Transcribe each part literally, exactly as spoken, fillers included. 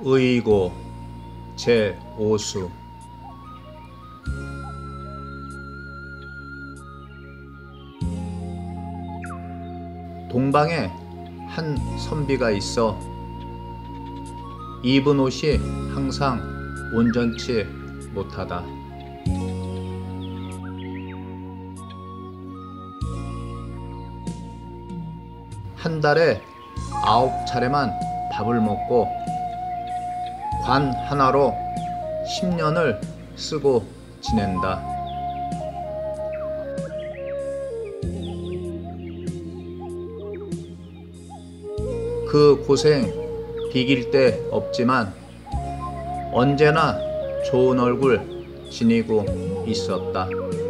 의고 제오수. 동방에 한 선비가 있어 입은 옷이 항상 온전치 못하다. 한 달에 아홉 차례만 밥을 먹고 관 하나로 십 년을 쓰고 지낸다. 그 고생 비길 데 없지만 언제나 좋은 얼굴 지니고 있었다.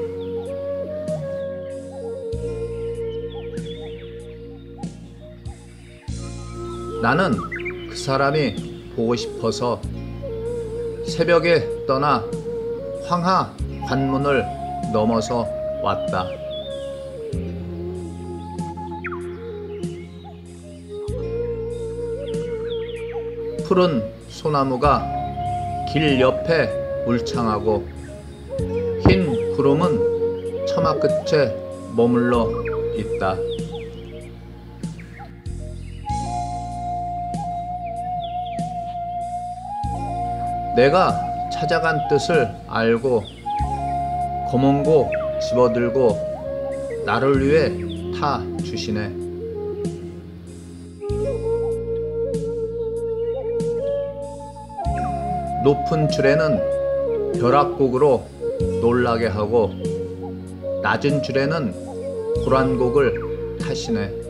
나는 그 사람이 보고 싶어서 새벽에 떠나 황하 관문을 넘어서 왔다. 푸른 소나무가 길 옆에 울창하고 흰 구름은 처마 끝에 머물러 있다. 내가 찾아간 뜻을 알고 검은고 집어들고 나를 위해 타 주시네. 높은 줄에는 벼락곡으로 놀라게 하고 낮은 줄에는 고란곡을 타시네.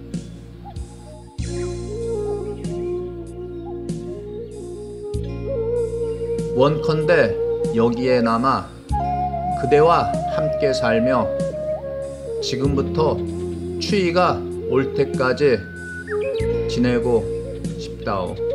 원컨대 여기에 남아 그대와 함께 살며 지금부터 추위가 올 때까지 지내고 싶다오.